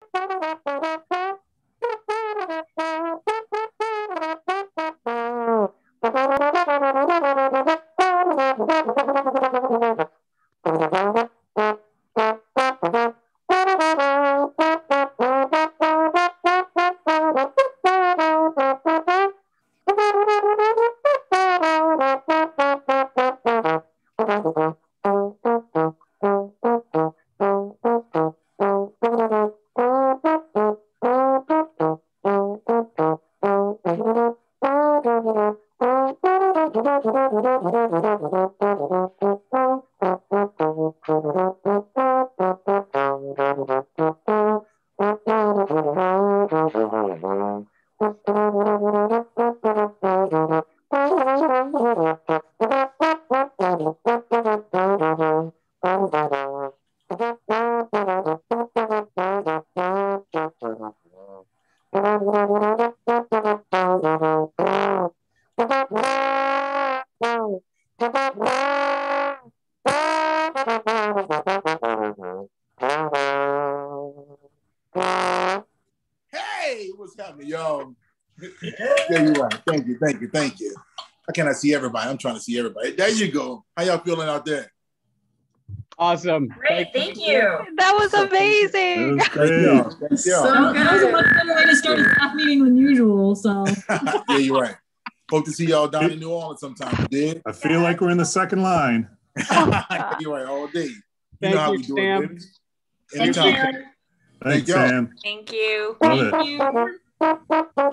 Hey, what's happening, y'all? There you are. Thank you, thank you, thank you. How can I see everybody? I'm trying to see everybody. There you go. How y'all feeling out there? Awesome. Great, thank you. That was amazing. That was Thank great. y'all. Thank y'all. So That was a much better way to start a staff meeting than usual. So Yeah, you're right. Hope to see y'all down in New Orleans sometime. You did? I feel like we're in the second line. You're right, all day. Thank how you, we do Sam. it, baby. Thank Anytime. you. Thanks, y'all. Sam. Thank you. Love it. thank you.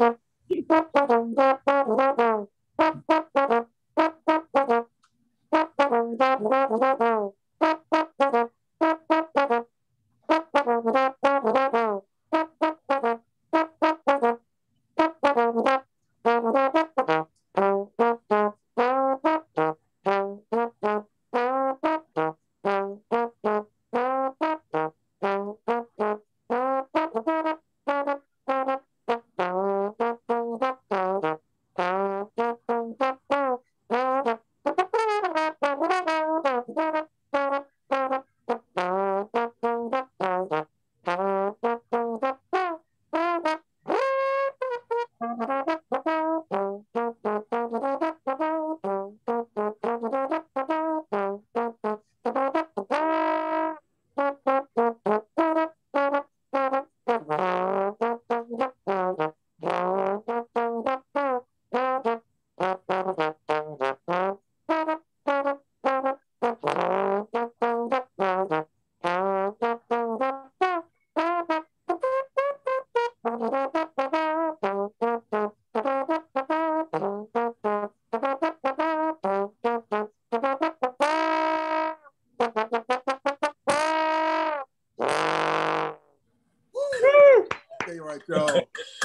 Stay right, y'all.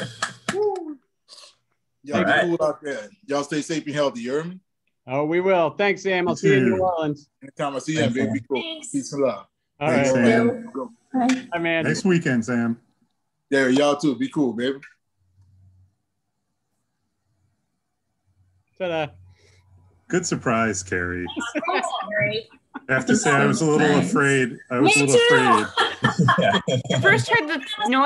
Y'all All be right. cool out there. Y'all stay safe and healthy. You hear me? Oh, we will. Thanks, Sam. I'll see you in New Orleans. Anytime I see you, Thanks, baby, be Sam. cool. Thanks. Peace and love. All Thanks, right. Sam. Go. Bye. Hi, man. Next weekend, Sam. There, y'all too. Be cool, baby. Ta-da. Good surprise, Carrie. Thanks, Gary. I have to say, I was a little Nice. afraid. I Me was a little too. afraid. I first heard the noise.